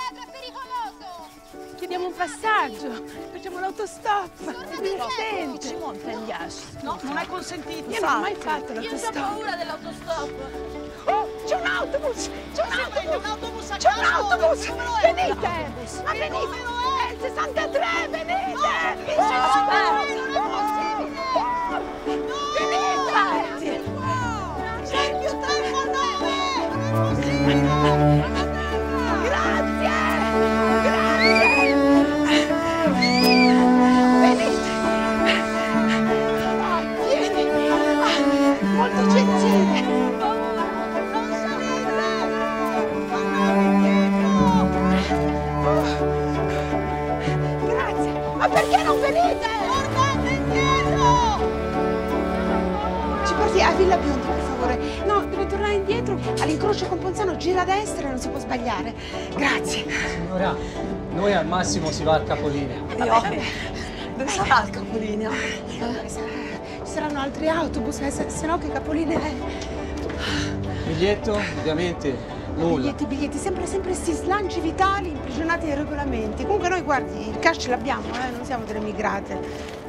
indietro, è pericoloso! Chiediamo un passaggio, facciamo l'autostop. È divertente. Ci monta in ghiaccio. No, non è consentito. Io non ho mai fatto Io ho l'autostop. paura dell'autostop. Oh, c'è un autobus! C'è un autobus a C'è un caso. autobus! Numero è? Venite! L'autobus. Ma venite! Numero È il 63, venite! non è possibile! Venite! C'è più tempo a Grazie! Grazie! Venite! Vieni! Molto gentile! Non salite! Grazie! Ma perché non venite? Tornate indietro! Ci porti a Villa Bionda, per favore. No, deve tornare indietro. All'incrocio con Ponzano gira a destra e non si può sbagliare. Grazie. Signora, noi al massimo si va al capolinea. Dove sarà il capolinea? Ci saranno altri autobus, se no che capolinea è? Biglietto, ovviamente, nulla. Biglietti, sempre sti slanci vitali imprigionati nei regolamenti. Comunque noi, guardi, il cash ce l'abbiamo, non siamo delle migrate.